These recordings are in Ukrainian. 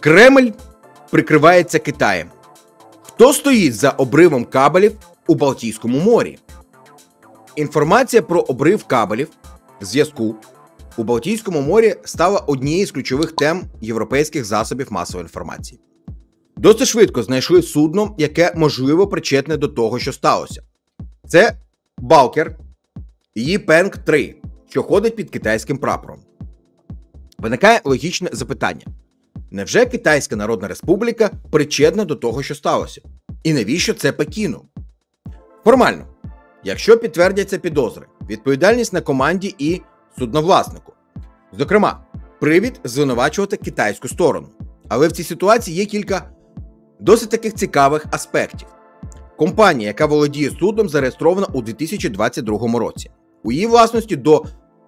Кремль прикривається Китаєм. Хто стоїть за обривом кабелів у Балтійському морі? Інформація про обрив кабелів зв'язку у Балтійському морі стала однією з ключових тем європейських засобів масової інформації. Досить швидко знайшли судно, яке, можливо, причетне до того, що сталося. Це Балкер Йіпенг-3, що ходить під китайським прапором. Виникає логічне запитання. Невже Китайська Народна Республіка причетна до того, що сталося? І навіщо це Пекіну? Формально, якщо підтвердяться підозри, відповідальність на команді і судновласнику. Зокрема, привід звинувачувати китайську сторону. Але в цій ситуації є кілька досить таких цікавих аспектів. Компанія, яка володіє судном, зареєстрована у 2022 році. У її власності до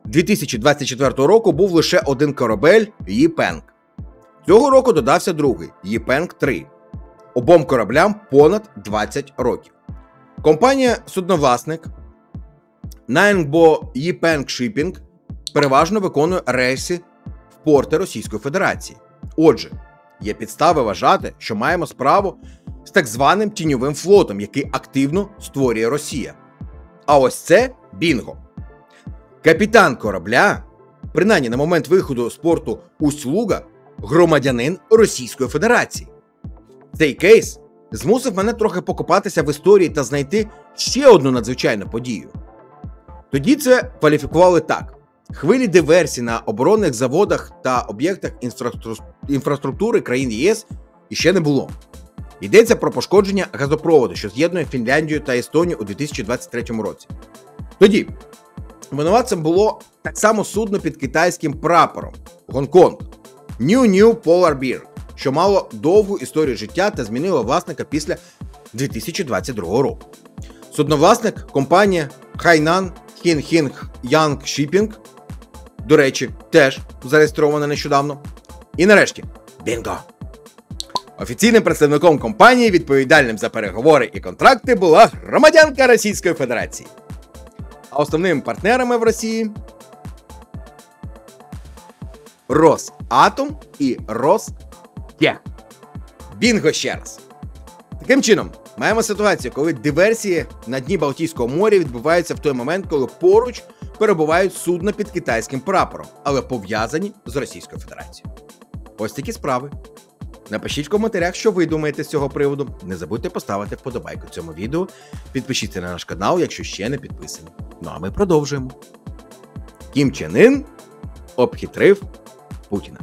2024 року був лише один корабель Йіпенг. Цього року додався другий Йіпенг-3. Обом кораблям понад 20 років. Компанія-судновласник Ningbo Yipeng Shipping переважно виконує рейси в порти Російської Федерації. Отже, є підстави вважати, що маємо справу з так званим тіньовим флотом, який активно створює Росія. А ось це бінго. Капітан корабля, принаймні на момент виходу з порту Усть-Луга, громадянин Російської Федерації. Цей кейс змусив мене трохи покопатися в історії та знайти ще одну надзвичайну подію. Тоді це кваліфікували так. Хвилі диверсій на оборонних заводах та об'єктах інфраструктури країн ЄС іще не було. Йдеться про пошкодження газопроводу, що з'єднує Фінляндію та Естонію у 2023 році. Тоді винуватцем було так само судно під китайським прапором – Гонконг New Polar Bear, що мало довгу історію життя та змінило власника після 2022 року. Судновласник – компанія Hainan Hinh Yang Shipping, до речі, теж зареєстрована нещодавно. І нарешті, бінго! Офіційним представником компанії, відповідальним за переговори і контракти, була громадянка Російської Федерації. А основними партнерами в Росії – Росатом і Ростех. Бінго ще раз! Таким чином, маємо ситуацію, коли диверсії на дні Балтійського моря відбуваються в той момент, коли поруч перебувають судна під китайським прапором, але пов'язані з Російською Федерацією. Ось такі справи. Напишіть в коментарях, що ви думаєте з цього приводу. Не забудьте поставити вподобайку цьому відео. Підпишіться на наш канал, якщо ще не підписані. Ну а ми продовжуємо. Кім Чен Ін обхитрив Путіна.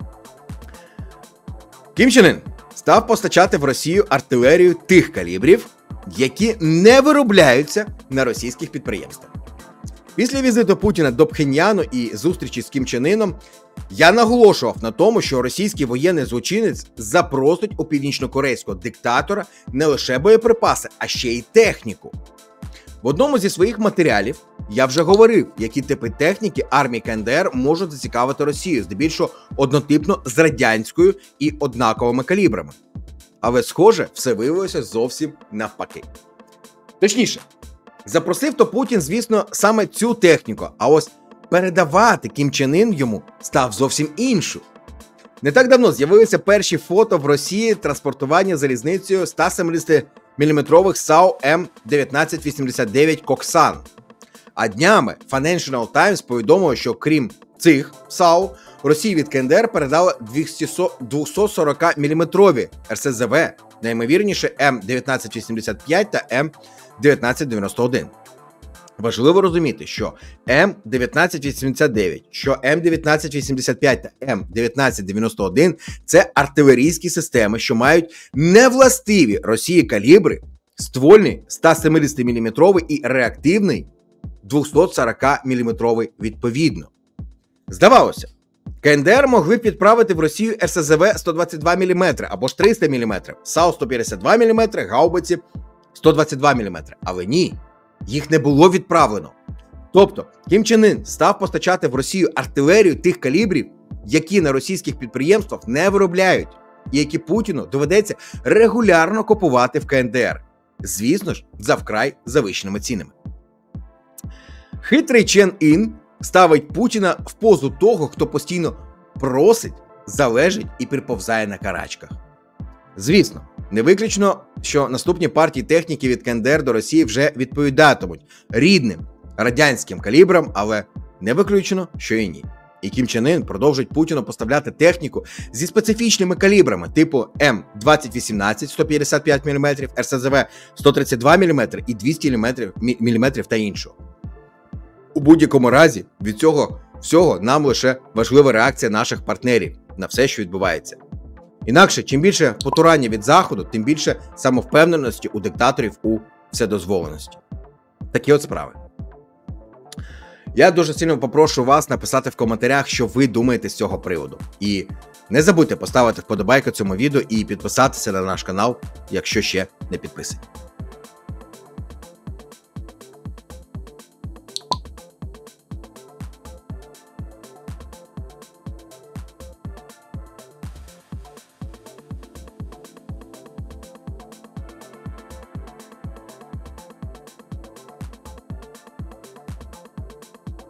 Кім Чен Ін став постачати в Росію артилерію тих калібрів, які не виробляються на російських підприємствах. Після візиту Путіна до Пхеньяну і зустрічі з Кім Чен Іном я наголошував на тому, що російський воєнний злочинець запросить у північнокорейського диктатора не лише боєприпаси, а ще й техніку. В одному зі своїх матеріалів я вже говорив, які типи техніки армії КНДР можуть зацікавити Росію, здебільшого однотипно з радянською і однаковими калібрами. Але, схоже, все виявилося зовсім навпаки. Точніше, запросив то Путін, звісно, саме цю техніку, а ось передавати Кім Чен Ін йому став зовсім іншу. Не так давно з'явилися перші фото в Росії транспортування залізницею 170-мм САУ М1989 «Коксан». А днями Financial Times повідомило, що крім цих САУ, Росії від КНДР передали 240-мм РСЗВ, найімовірніше М1985 та М1991. Важливо розуміти, що М1989, що М1985 та М1991 – це артилерійські системи, що мають невластиві Росії калібри, ствольний 170-мм і реактивний 240-мм відповідно. Здавалося, КНДР могли б відправити в Росію РСЗВ 122 мм або ж 300 мм, САУ 152 мм, гаубиці 122 мм, але ні. Їх не було відправлено. Тобто, Кім Чен Ін став постачати в Росію артилерію тих калібрів, які на російських підприємствах не виробляють, і які Путіну доведеться регулярно купувати в КНДР. Звісно ж, за вкрай завищеними цінами. Хитрий Чен Ін ставить Путіна в позу того, хто постійно просить залежить і приповзає на карачках. Звісно, не виключно, що наступні партії техніки від КНДР до Росії вже відповідатимуть рідним радянським калібрам, але не виключно, що і ні. І Кім Чен Ін продовжить Путіну поставляти техніку зі специфічними калібрами типу М2018 155 мм, РСЗВ 132 мм і 200 мм та іншого. У будь-якому разі від цього всього нам лише важлива реакція наших партнерів на все, що відбувається. Інакше, чим більше потурання від Заходу, тим більше самовпевненості у диктаторів у вседозволеності. Такі от справи. Я дуже сильно попрошу вас написати в коментарях, що ви думаєте з цього приводу. І не забудьте поставити вподобайку цьому відео і підписатися на наш канал, якщо ще не підписані.